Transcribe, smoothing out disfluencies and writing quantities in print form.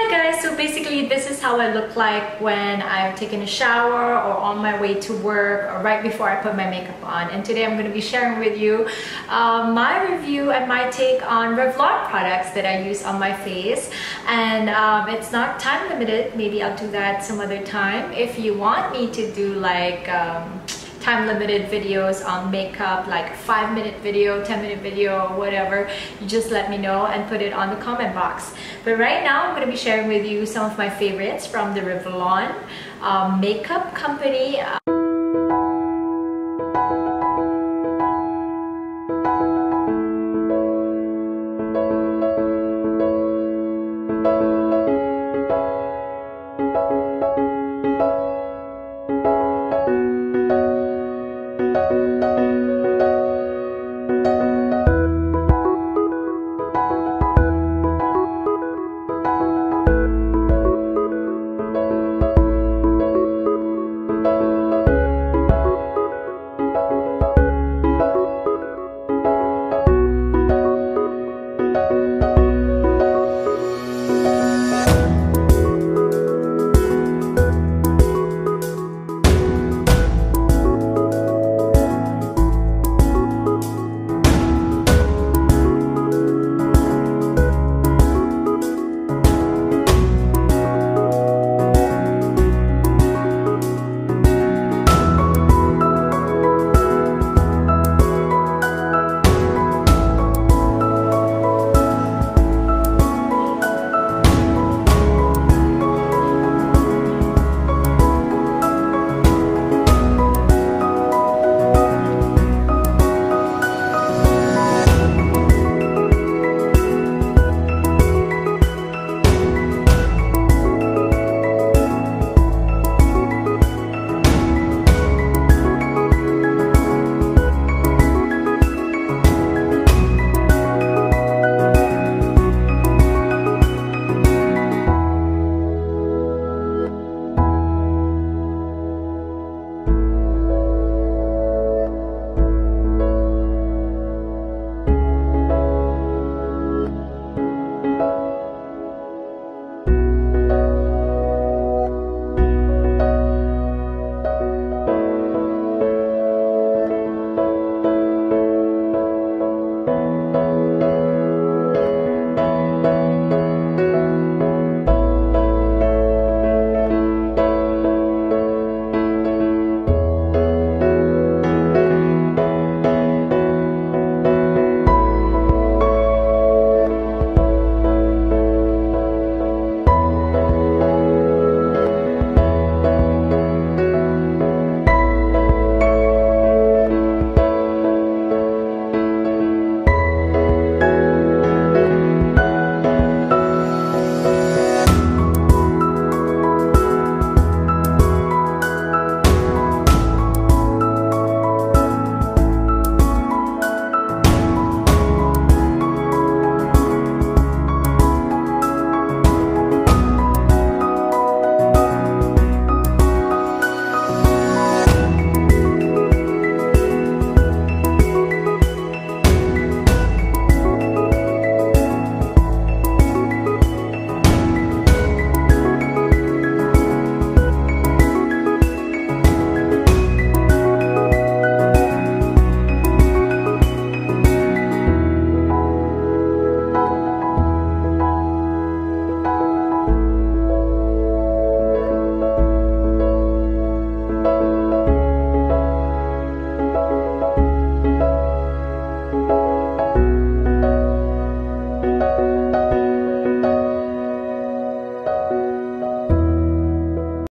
Hi guys, so basically this is how I look like when I've taken a shower or on my way to work or right before I put my makeup on. And today I'm going to be sharing with you my review and my take on Revlon products that I use on my face. And it's not time limited, maybe I'll do that some other time. If you want me to do like time limited videos on makeup, like 5-minute video, 10-minute video, or whatever, you just let me know and put it on the comment box. But right now I'm going to be sharing with you some of my favorites from the Revlon makeup company.